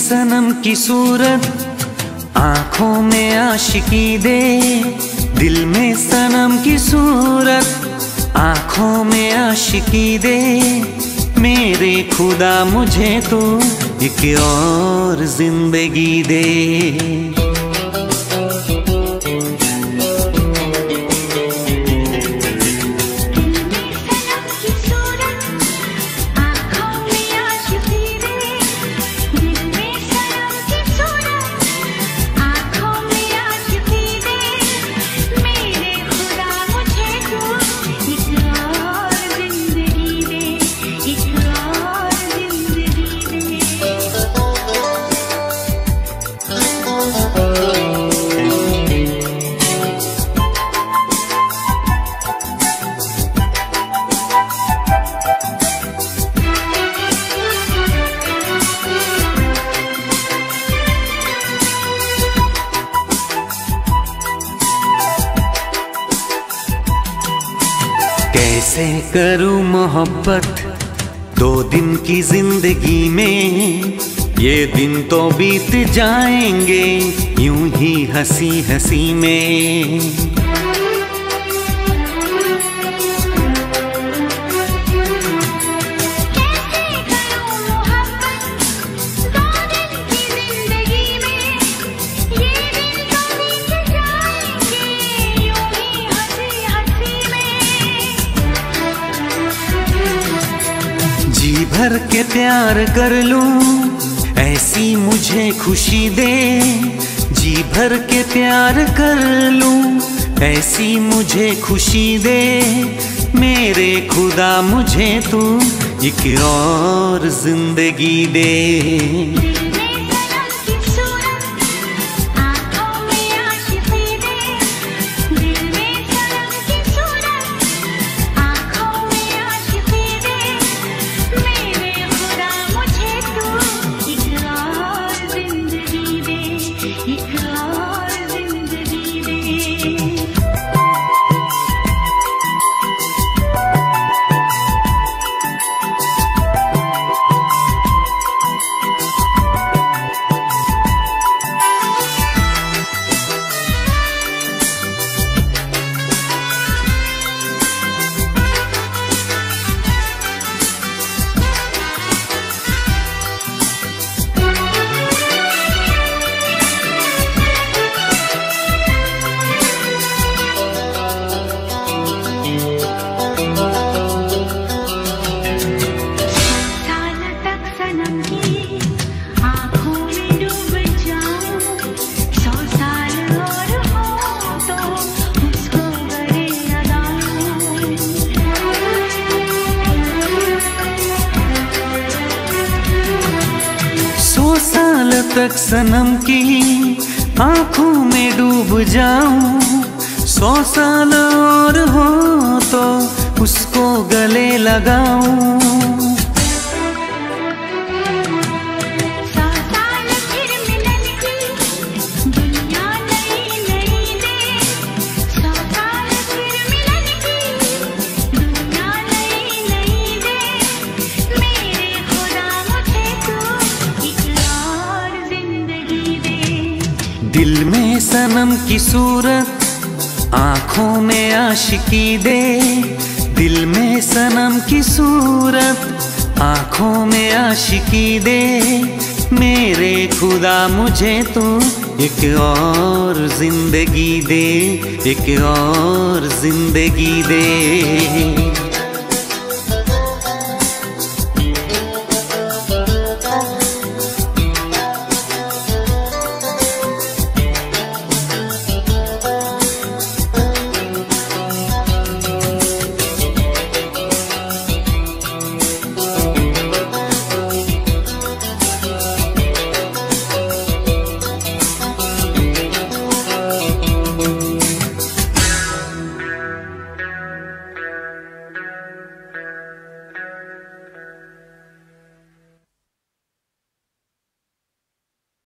सनम की सूरत, आँखों में आशिकी दे। दिल में सनम की सूरत, आँखों में आशिकी दे। मेरे खुदा मुझे तो एक और जिंदगी दे। कैसे करूं मोहब्बत 2 दिन की जिंदगी में, ये दिन तो बीत जाएंगे यूं ही हंसी हंसी में। जी भर के प्यार कर लूं, ऐसी मुझे खुशी दे। जी भर के प्यार कर लूं, ऐसी मुझे खुशी दे। मेरे खुदा मुझे तू एक और जिंदगी दे। तक सनम की आँखों में डूब जाऊं। 100 साल और हो तो उसको गले लगाऊं। दिल में सनम की सूरत, आँखों में आशिकी दे। दिल में सनम की सूरत, आँखों में आशिकी दे। मेरे खुदा मुझे तू एक और जिंदगी दे, एक और जिंदगी दे।